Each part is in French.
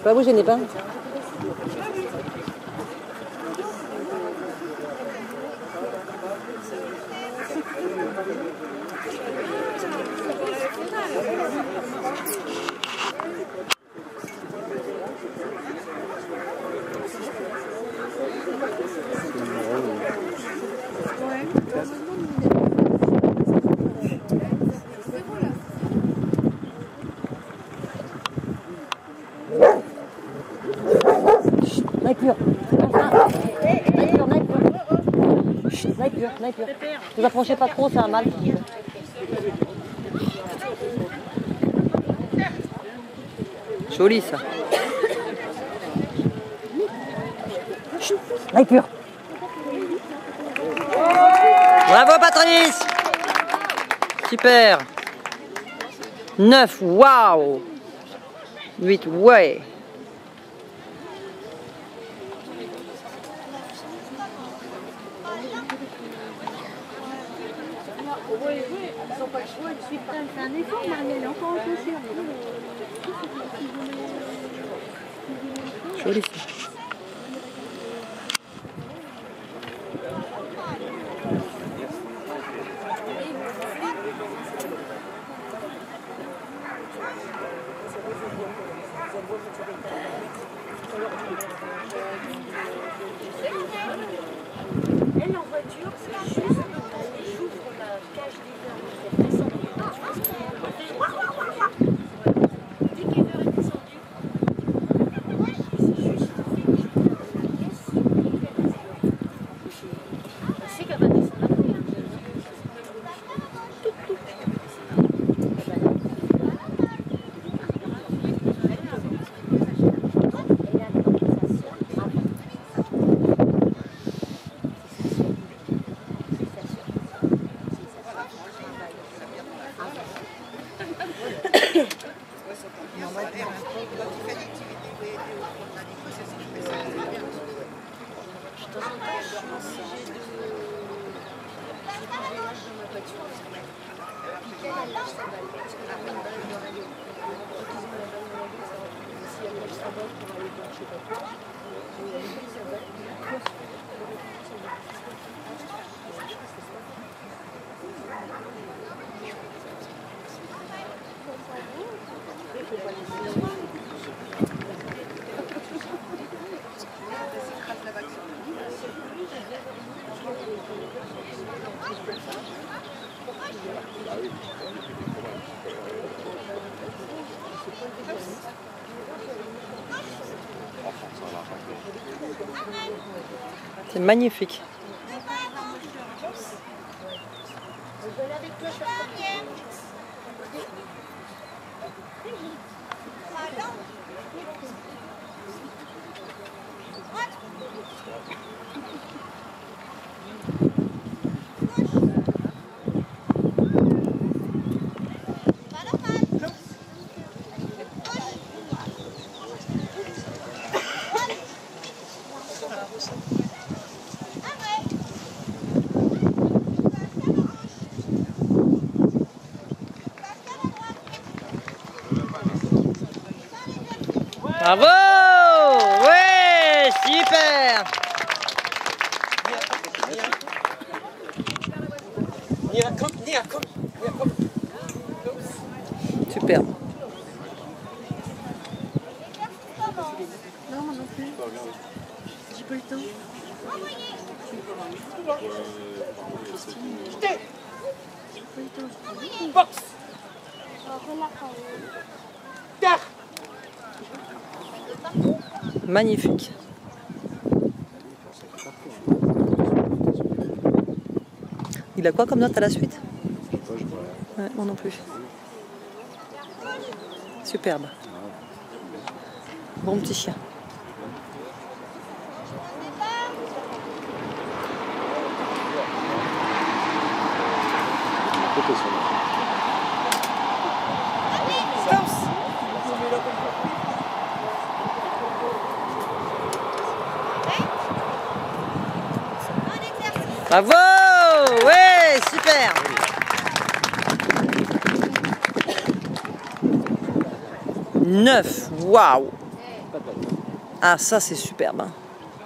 Pas vous gênez pas. Naipure. Naipure. Ne vous approchez pas trop, c'est un mal. Joli ça. Naipure. Bravo Patrice. Super. 9, waouh. 8, ouais. Oui, ils n'ont pas le choix de suivre. C'est un effort, Marielle, encore un peu cher. Joli. Elle, en voiture, c'est juste quand elle ouvre la cage d'hiver, elle descend dès qu'Ever est descendu, c'est juste elle sait qu'elle va descendre après. C'est magnifique. Bravo! Ouais, super! Superbe. Non, moi non plus. J'ai pas le temps. Box. Magnifique. Il a quoi comme note à la suite? Ouais, moi non plus. Superbe. Bon petit chien. Bravo! Ouais, super! Neuf, waouh! Ah, ça c'est superbe. Hein.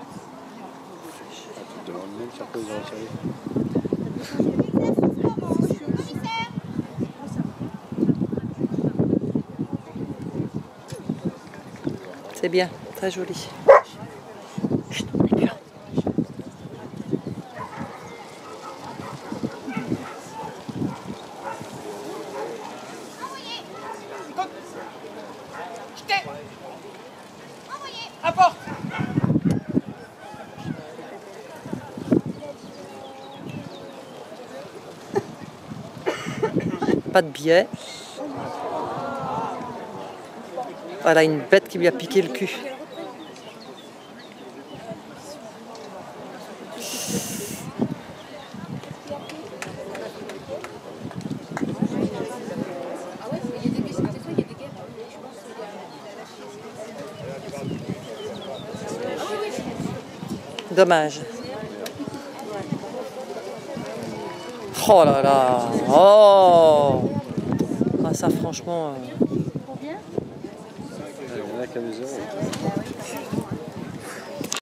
C'est bien, très joli. Chut, on est plus là. Apporte. Pas de billet. Voilà une bête qui lui a piqué le cul. Dommage. Oh là là. Oh. Ah ça franchement. Il y en a qu'à 2 euros.